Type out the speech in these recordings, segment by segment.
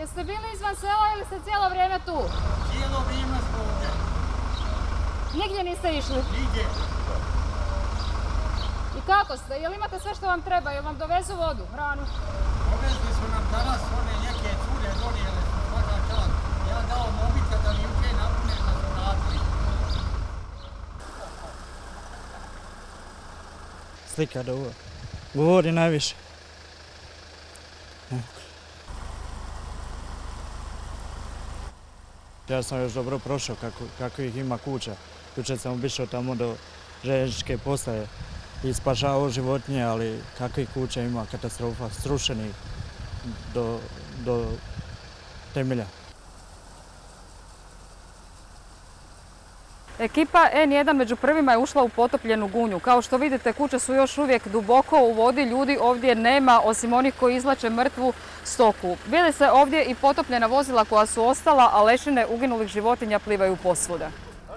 Jeste bili izvan sela ili ste cijelo vrijeme tu? Cijelo vrijeme smo ovdje. Nigdje niste išli? Nigdje. I kako ste? Jel imate sve što vam treba? Jel vam dovezu vodu, hranu? Dovezli su nam danas one neke cure, donijele su svaka čast. Ja dao mobitel da mi uče napune da su radili. Slika da govori najviše. Ja sam još dobro prošao kako ih ima kuća. Jučer sam obišao tamo do željezničke postaje i spašavao životinje, ali kakvih kuća ima, katastrofa, srušenih do temelja. Ekipa N1 među prvima je ušla u potopljenu Gunju. Kao što vidite, kuće su još uvijek duboko u vodi, ljudi ovdje nema, osim onih koji izvlače mrtvu stoku. Vide se ovdje i potopljena vozila koja su ostala, a lešine uginulih životinja plivaju posvuda.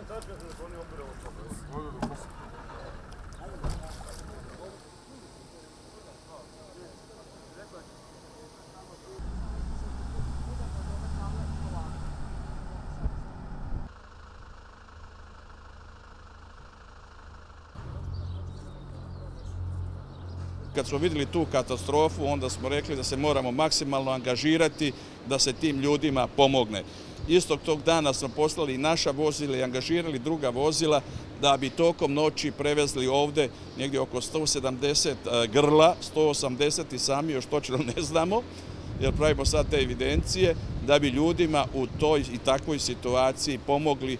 Kad smo vidjeli tu katastrofu, onda smo rekli da se moramo maksimalno angažirati da se tim ljudima pomogne. Istog tog dana smo poslali i naša vozila i angažirali druga vozila da bi tokom noći prevezli ovdje negdje oko 170 grla, 180 i sami još točno ne znamo, jer pravimo sad te evidencije, da bi ljudima u toj i takvoj situaciji pomogli.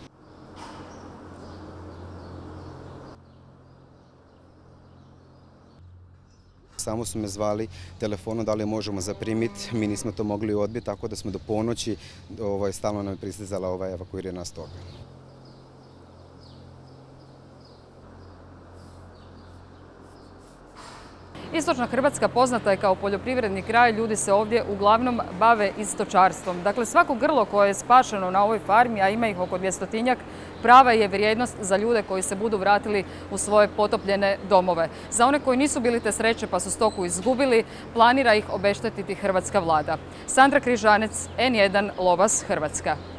Samo su me zvali telefonom da li možemo zaprimiti, mi nismo to mogli odbiti, tako da smo do ponoći stalno nam je pristizala evakuirana stoka. Istočna Hrvatska poznata je kao poljoprivredni kraj, ljudi se ovdje uglavnom bave i stočarstvom. Dakle, svako grlo koje je spašeno na ovoj farmi, a ima ih oko 200-tinjak, prava je vrijednost za ljude koji se budu vratili u svoje potopljene domove. Za one koji nisu bili te sreće pa su stoku izgubili, planira ih obeštetiti hrvatska vlada. Sandra Križanec, N1, Lovas, Hrvatska.